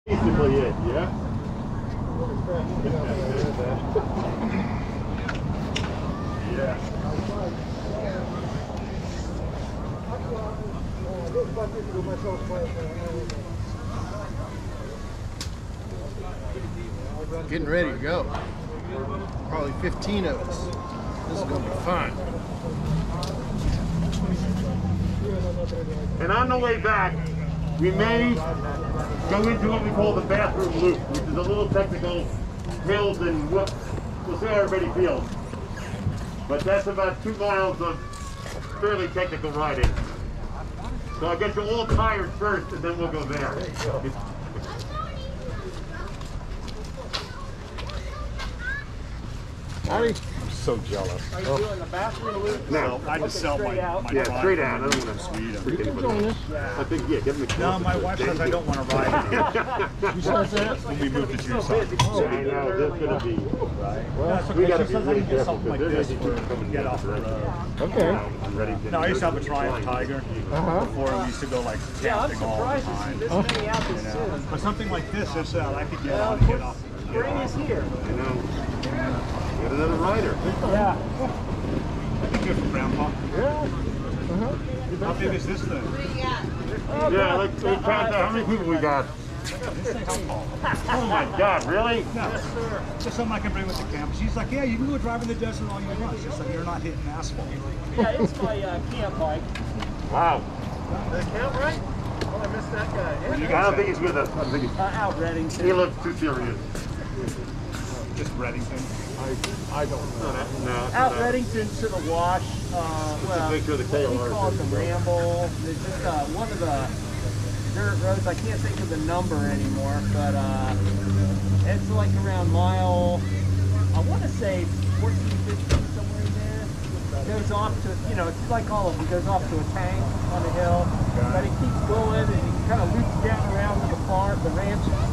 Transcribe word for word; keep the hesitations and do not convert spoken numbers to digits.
Basically it, yeah? Yeah. Getting ready to go. Probably fifteen of us. This is gonna be fun. And on the way back, we may go into what we call the bathroom loop, which is a little technical hills and whoops. We'll see how everybody feels. But that's about two miles of fairly technical riding. So I'll get you all tired first and then we'll go there. Howdy. I'm so jealous. Are you doing the bathroom loop? No, I just sell my, my yeah, drive straight out. I don't from want to Sweden. freak anybody out. I think, yeah, give them the No, my wife says I don't want to ride anymore. She says that? When we moved to Tucson. I know, there's going to be, Right. Well, That's we okay. got to She be says I really can get careful something like because there's this going to for be coming get the off the other road. Okay. direction. No, I used to have a Triumph Tiger. Uh-huh. Before we used to go like Yeah, I'm camping all the surprised to see time. this many out this You know? soon. But something like this, just uh, I could get Well, on of and get course, off. Get spring off. is here. I know. Get another rider. Yeah. That'd be good for Grandpa. Yeah. Uh-huh. How big is this thing? Yeah, let's, let's count out how many people we got. This thing's how tall? Oh my God, really? No, just something I can bring with the camp. She's like, yeah, you can go drive in the desert all you want. It's just like you're not hitting asphalt. Yeah, it's my uh, camp bike. Wow. The camp, right? Oh, I missed that guy. I don't think he's with us. I don't think he's, Uh, out Reddington. he looks too serious. Just Reddington. I, I don't know. No, no, Out no. Reddington to the wash. Uh, well, picture of the K L R. we call it the Ramble. There's just uh, one of the dirt roads. I can't think of the number anymore, but uh, it's like around mile, I want to say fourteen, fifteen, somewhere in there. Goes off to, you know, it's like all of them. Goes off to a tank on the hill, but it keeps going and it kind of loops down around to the farm, the ranch.